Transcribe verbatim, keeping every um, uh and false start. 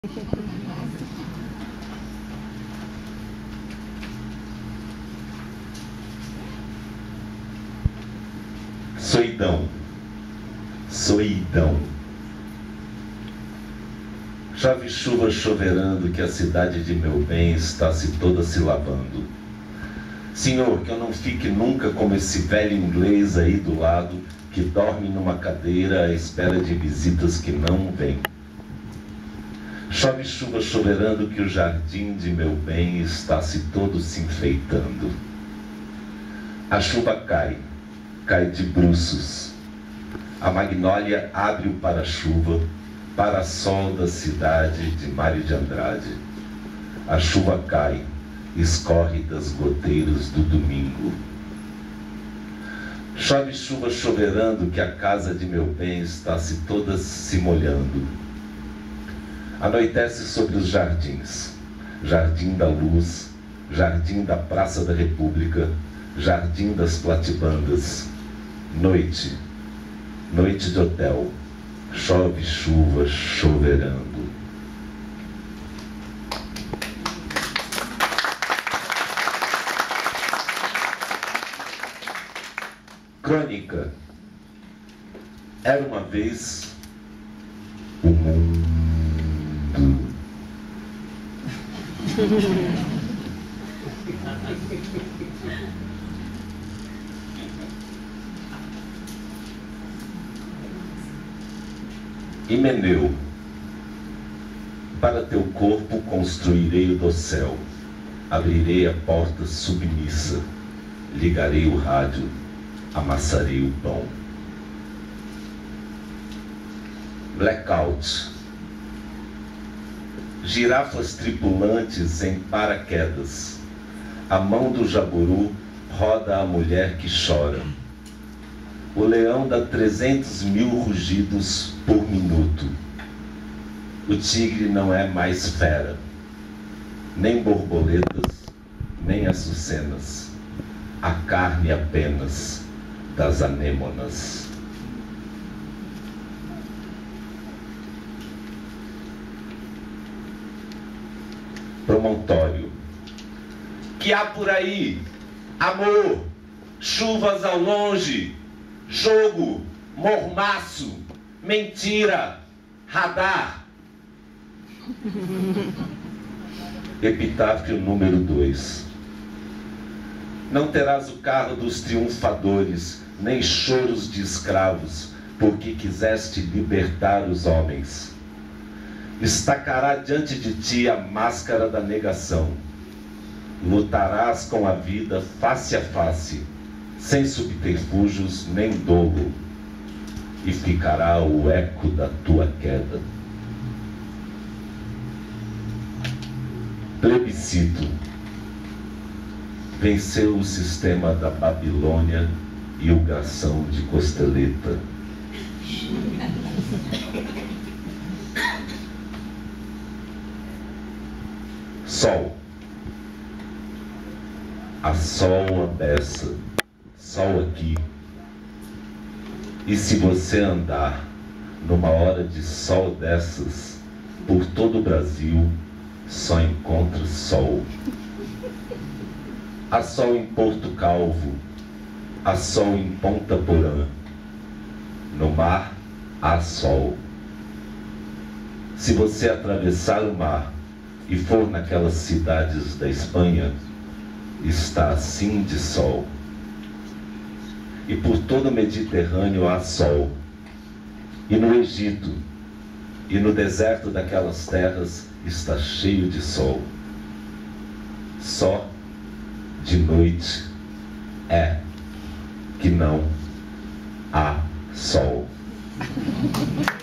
Soidão, soidão. Chove chuva choverando que a cidade de meu bem está se toda se lavando. Senhor, que eu não fique nunca como esse velho inglês aí do lado que dorme numa cadeira à espera de visitas que não vêm. Chove chuva choverando que o jardim de meu bem está se todo se enfeitando. A chuva cai, cai de bruços. A magnólia abre o para-chuva, para-sol da cidade de Mário de Andrade. A chuva cai, escorre das goteiras do domingo. Chove chuva choverando que a casa de meu bem está se toda se molhando. Anoitece sobre os jardins, jardim da luz, jardim da Praça da República, jardim das platibandas. Noite, noite de hotel, chove chuva choverando. Crônica. Era uma vez o mundo. Himeneu. Para teu corpo construirei o dossel, abrirei a porta submissa, ligarei o rádio, amassarei o pão. Blackout. Girafas tripulantes em paraquedas. A mão do jaburu roda a mulher que chora. O leão dá trezentos mil rugidos por minuto. O tigre não é mais fera, nem borboletas, nem açucenas. A carne apenas das anêmonas. Promontório. Que há por aí? Amor, chuvas ao longe, jogo, mormaço, mentira, radar. Epitáfio número dois. Não terás o carro dos triunfadores, nem choros de escravos, porque quiseste libertar os homens. Estacará diante de ti a máscara da negação. Lutarás com a vida face a face, sem subterfúgios nem dolo, e ficará o eco da tua queda. Plebiscito. Venceu o sistema da Babilônia e o garçom de costeleta. Sol. A sol a beça, sol aqui. E se você andar numa hora de sol dessas, por todo o Brasil, só encontra sol. Há sol em Porto Calvo, há sol em Ponta Porã. No mar, há sol. Se você atravessar o mar e for naquelas cidades da Espanha, está assim de sol. E por todo o Mediterrâneo há sol. E no Egito, e no deserto daquelas terras, está cheio de sol. Só de noite é que não há sol.